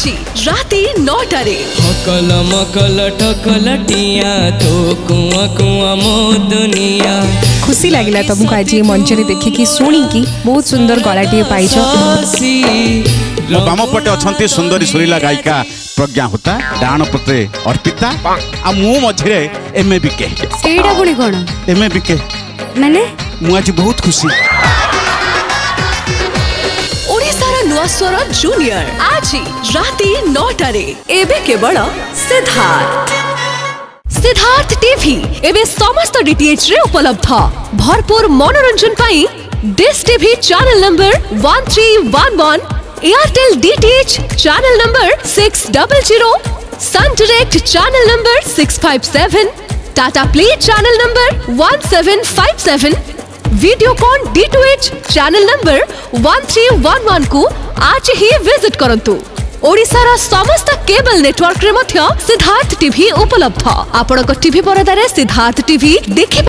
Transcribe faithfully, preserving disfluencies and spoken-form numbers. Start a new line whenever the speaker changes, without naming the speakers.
आज राति नौटारे
हकल मकल ठकल टिया तो कुआ कुआ मो दुनिया।
खुशी लगिला तुमको आज मंच रे देखि कि सुनी कि बहुत सुंदर गलाटी पाइछ।
मो बाम पटे अछंती सुंदरी सुरीला गायिका प्रज्ञा होता डाण पटे अर्पिता आ मु मझरे एमे बिके
सेडा गुणी कोन
एमे बिके
माने
मु आज बहुत खुशी।
ओडिशारा नुआ स्वर जूनियर आज राति नौटारे एबे केवल सिद्धार्थ सिद्धार्थ टीवी एबे समस्त डीटीएच रे उपलब्ध। भरपूर मनोरंजन पाई dish TV channel number one three one one, Airtel DTH channel number six double zero, Sun Direct channel number six five seven, Tata Play channel number one seven five seven, Videocon D two H channel number one three one one को आज ही visit करंतु। ओडिशार समस्त cable network रे मध्य Siddharth TV उपलब्ध। आपणक TV परदारे Siddharth TV देखि